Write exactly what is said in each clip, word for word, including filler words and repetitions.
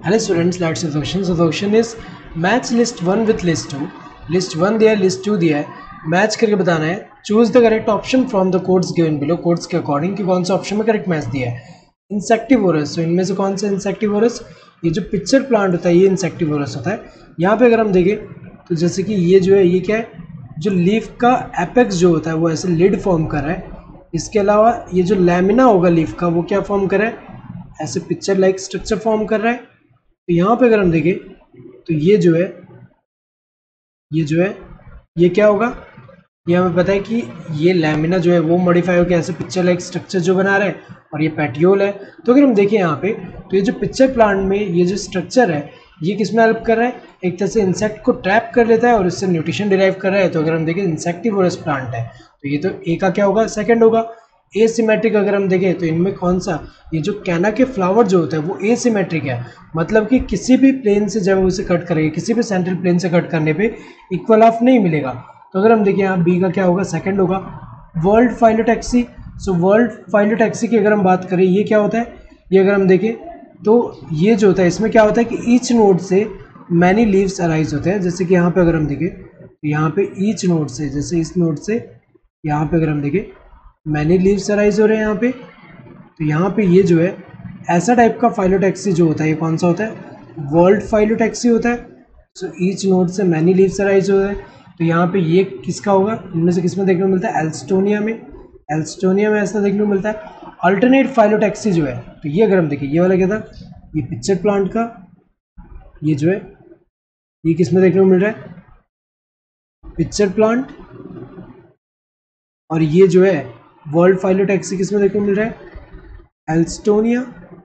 Hello students, let's see the question. So the question is match list one with list two. List one दिया है, list two दिया है, match करके बताना है. Choose the correct option from the codes given below. Codes के according कि कौन सा ऑप्शन में करेक्ट मैच दिया है. इंसेक्टिवोरस, तो इनमें से कौन सा इंसेक्टिवोरस? ये जो पिक्चर प्लांट होता है ये इंसेक्टिवोरस होता है. यहाँ पे अगर हम देखें तो जैसे कि ये जो है ये क्या है, जो लीफ का एपेक्स जो होता है वो ऐसे लिड फॉर्म कर रहा है. इसके अलावा ये जो लैमिना होगा लीफ का वो क्या फॉर्म कर रहा है, ऐसे पिक्चर लाइक स्ट्रक्चर फॉर्म कर रहा है. तो यहाँ पे अगर हम देखें तो ये जो है ये जो है ये क्या होगा, ये हमें पता है कि ये लैमिना जो है वो मॉडिफाई होकर ऐसे पिक्चर लाइक स्ट्रक्चर जो बना रहा है, और ये पेटियोल है. तो अगर हम देखें यहाँ पे तो ये जो पिक्चर प्लांट में ये जो स्ट्रक्चर है ये किसमें हेल्प कर रहा है, एक तरह से इंसेक्ट को ट्रैप कर लेता है और इससे न्यूट्रिशन डिराइव कर रहा है. तो अगर हम देखें इंसेक्टिवोरस प्लांट है तो ये तो ए का क्या होगा, सेकंड होगा. एसिमेट्रिक अगर हम देखें तो इनमें कौन सा, ये जो कैना के फ्लावर जो होता है वो एसिमेट्रिक है, मतलब कि किसी भी प्लेन से जब उसे कट करेंगे, किसी भी सेंट्रल प्लेन से कट करने पे इक्वल ऑफ नहीं मिलेगा. तो अगर हम देखें यहाँ बी का क्या होगा, सेकंड होगा. Whorled phyllotaxy, so whorled phyllotaxy की अगर हम बात करें ये क्या होता है, ये अगर हम देखें तो ये जो होता है इसमें क्या होता है कि ईच नोड से मैनी लीव्स अराइज होते हैं. जैसे कि यहाँ पे अगर हम देखें तो यहाँ पे ईच नोड से, जैसे इस नोड से यहाँ पे अगर हम देखें मैनी लीव्स अराइज हो रहे हैं यहाँ पे. तो यहाँ पे ये जो है ऐसा टाइप का फाइलोटैक्सी जो होता है ये कौन सा होता है, वर्ल्ड फाइलोटैक्सी होता है. सो ईच नोड से मैनी लीव्स अराइज हो रहे हैं. तो यहाँ पे ये किसका होगा, इनमें से किस में देखने को मिलता है, एल्स्टोनिया में. एल्स्टोनिया में ऐसा देखने को मिलता है. अल्टरनेट फाइलोटैक्सी जो है तो ये अगर हम देखें ये वाला क्या था, ये पिक्चर प्लांट का, ये जो है ये किस में देखने को मिल रहा है, पिक्चर प्लांट. और ये जो है वर्ल्ड फाइलोटैक्सी किस में देखने को मिल रहा है, एल्स्टोनिया.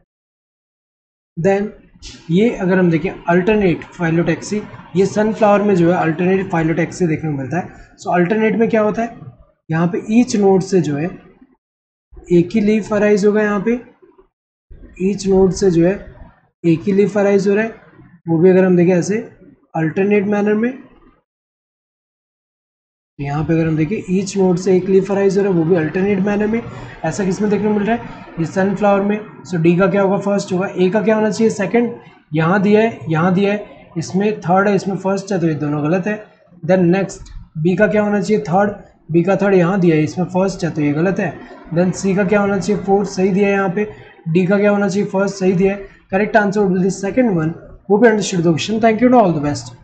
देन ये अगर हम देखें अल्टरनेट फाइलोटैक्सी, ये सनफ्लावर में जो है अल्टरनेट फाइलोटैक्सी देखने को मिलता है. सो so, अल्टरनेट में क्या होता है, यहाँ पे ईच नोड से जो है एक ही लीफ अराइज होगा. यहाँ पे ईच नोड से जो है एक ही लीफ अराइज हो रहा है, वो भी अगर हम देखें ऐसे अल्टरनेट मैनर में. यहाँ पे अगर हम देखें ईच नोड से एक लीफ अराइज हो रहा है, वो भी अल्टरनेट मैनर में. ऐसा किस में देखने को मिल रहा है, ये सनफ्लावर में. सो डी का क्या होगा, फर्स्ट होगा. ए का क्या होना चाहिए, सेकंड. यहाँ दिया है यहाँ दिया है, इसमें थर्ड है इसमें फर्स्ट है, तो ये दोनों गलत है. देन नेक्स्ट बी का क्या होना चाहिए, थर्ड. बी का थर्ड यहाँ दिया है, इसमें फर्स्ट है तो ये गलत है. देन सी का क्या होना चाहिए, फोर्थ, सही दिया है यहाँ पे. डी का क्या होना चाहिए, फर्स्ट, सही दिया है. Correct answer would be the second one. Hope you understood the question. Thank you, all the best.